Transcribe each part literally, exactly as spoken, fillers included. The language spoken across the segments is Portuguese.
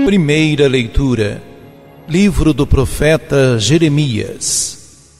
Primeira leitura. Livro do profeta Jeremias.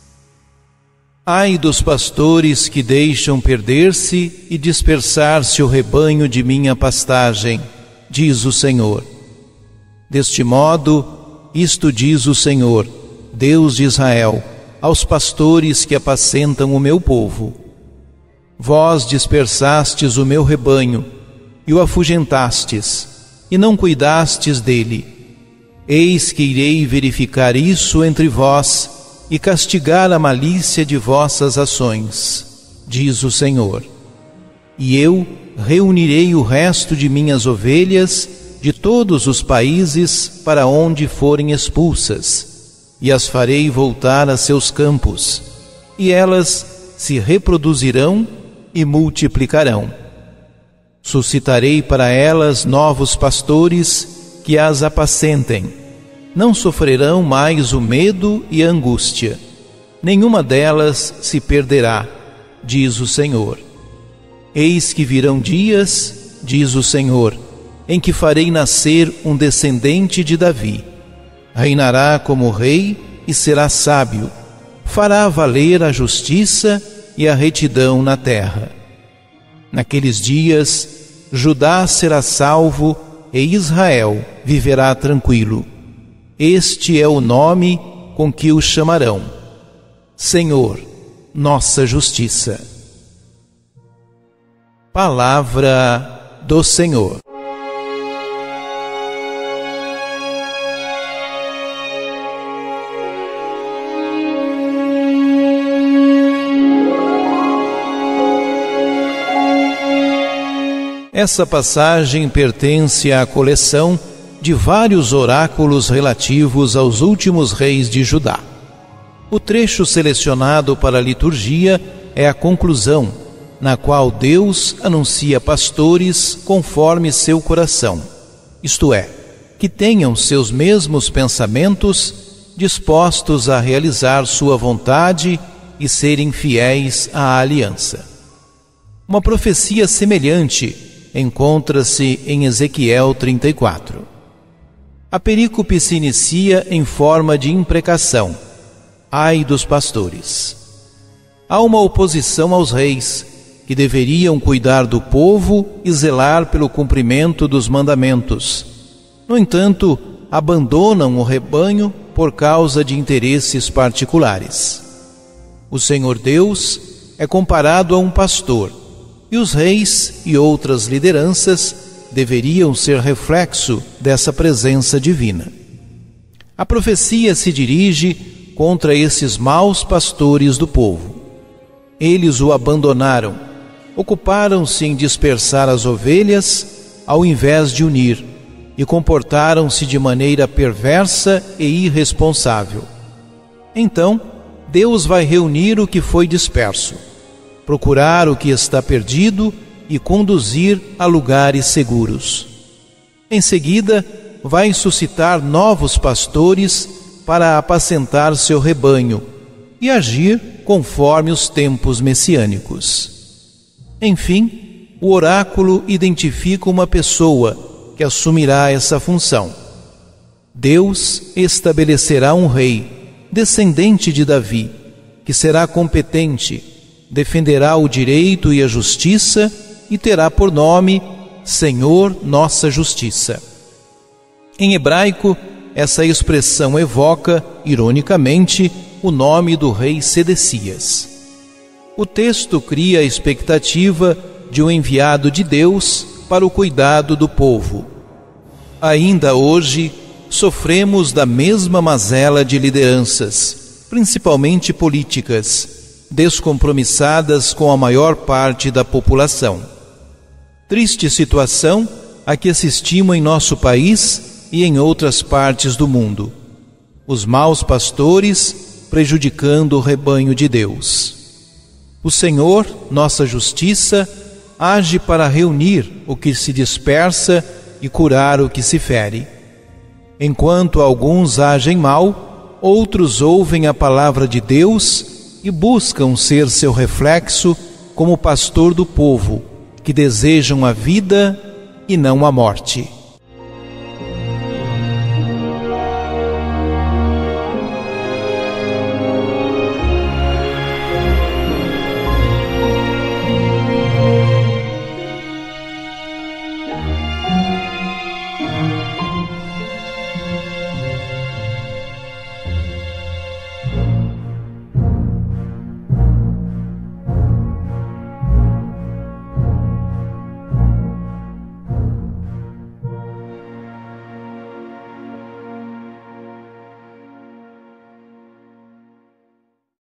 Ai dos pastores que deixam perder-se e dispersar-se o rebanho de minha pastagem, diz o Senhor. Deste modo, isto diz o Senhor, Deus de Israel, aos pastores que apacentam o meu povo. Vós dispersastes o meu rebanho e o afugentastes, e não cuidastes dele. Eis que irei verificar isso entre vós e castigar a malícia de vossas ações, diz o Senhor. E eu reunirei o resto de minhas ovelhas de todos os países para onde forem expulsas, e as farei voltar a seus campos, e elas se reproduzirão e multiplicarão. Suscitarei para elas novos pastores que as apacentem. Não sofrerão mais o medo e a angústia. Nenhuma delas se perderá, diz o Senhor. Eis que virão dias, diz o Senhor, em que farei nascer um descendente de Davi. Reinará como rei e será sábio. Fará valer a justiça e a retidão na terra. Naqueles dias, Judá será salvo e Israel viverá tranquilo. Este é o nome com que o chamarão: Senhor, nossa justiça. Palavra do Senhor. Essa passagem pertence à coleção de vários oráculos relativos aos últimos reis de Judá. O trecho selecionado para a liturgia é a conclusão, na qual Deus anuncia pastores conforme seu coração, isto é, que tenham seus mesmos pensamentos, dispostos a realizar sua vontade e serem fiéis à aliança. Uma profecia semelhante encontra-se em Ezequiel trinta e quatro. A perícope se inicia em forma de imprecação: ai dos pastores. Há uma oposição aos reis, que deveriam cuidar do povo e zelar pelo cumprimento dos mandamentos. No entanto, abandonam o rebanho por causa de interesses particulares. O Senhor Deus é comparado a um pastor, e os reis e outras lideranças deveriam ser reflexo dessa presença divina. A profecia se dirige contra esses maus pastores do povo. Eles o abandonaram, ocuparam-se em dispersar as ovelhas ao invés de unir, e comportaram-se de maneira perversa e irresponsável. Então, Deus vai reunir o que foi disperso, procurar o que está perdido e conduzir a lugares seguros. Em seguida, vai suscitar novos pastores para apacentar seu rebanho e agir conforme os tempos messiânicos. Enfim, o oráculo identifica uma pessoa que assumirá essa função. Deus estabelecerá um rei, descendente de Davi, que será competente, defenderá o direito e a justiça e terá por nome Senhor, nossa justiça. Em hebraico, essa expressão evoca, ironicamente, o nome do rei Sedecias. O texto cria a expectativa de um enviado de Deus para o cuidado do povo. Ainda hoje, sofremos da mesma mazela de lideranças, principalmente políticas, descompromissadas com a maior parte da população. Triste situação a que assistimos em nosso país e em outras partes do mundo. Os maus pastores prejudicando o rebanho de Deus. O Senhor, nossa justiça, age para reunir o que se dispersa e curar o que se fere. Enquanto alguns agem mal, outros ouvem a palavra de Deus e buscam ser seu reflexo como pastor do povo, que desejam a vida e não a morte.